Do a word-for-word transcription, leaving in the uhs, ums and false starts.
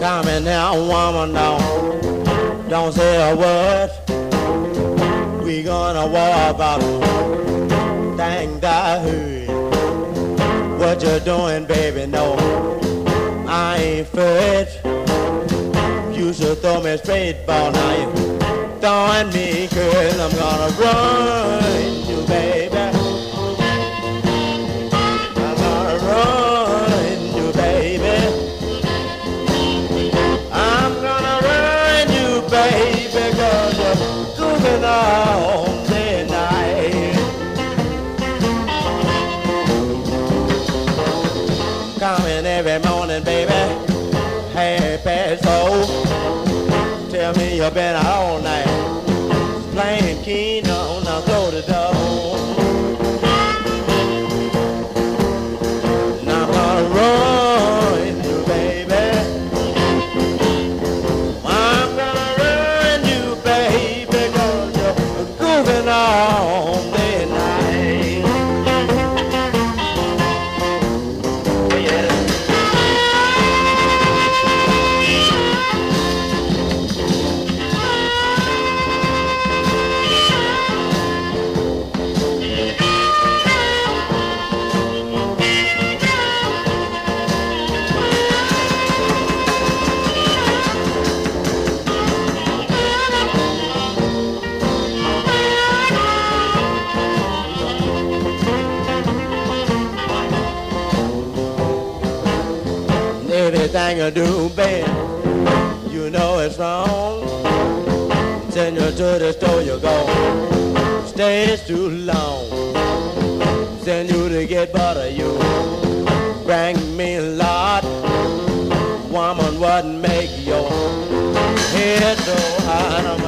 Come in now, woman, now. Don't say a word. We gonna walk out. Thank I heard what you doing, baby. No, I ain't afraid. You should throw me straight ball. Now you throwing me, girl. I'm gonna run you, baby. I'm gonna run you, baby. I'm gonna run you, baby, 'cause you're goofing all day and night. Coming every morning, baby, half past four. Tell me you've been out all night, playing keno, now go to the door. Now I'm gonna run you, baby. I'm gonna run you, baby, 'cause you're goofing all day and night. Yeah. Everything you do, babe, you know it's wrong. Send you to the store, you go. Stays too long. Send you to get butter, you bring me a lot. Woman, what make your head so hot?